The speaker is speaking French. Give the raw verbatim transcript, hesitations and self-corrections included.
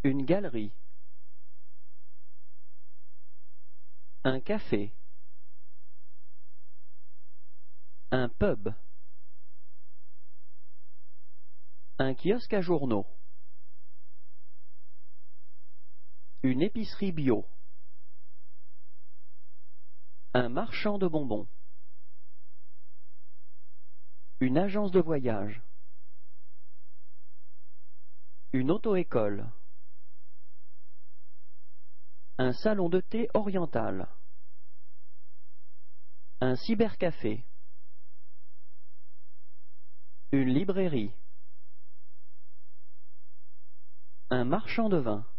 Une galerie. Un café. Un pub. Un kiosque à journaux. Une épicerie bio. Un marchand de bonbons. Une agence de voyage. Une auto-école. Un salon de thé oriental. Un cybercafé. Une librairie. Un marchand de vin.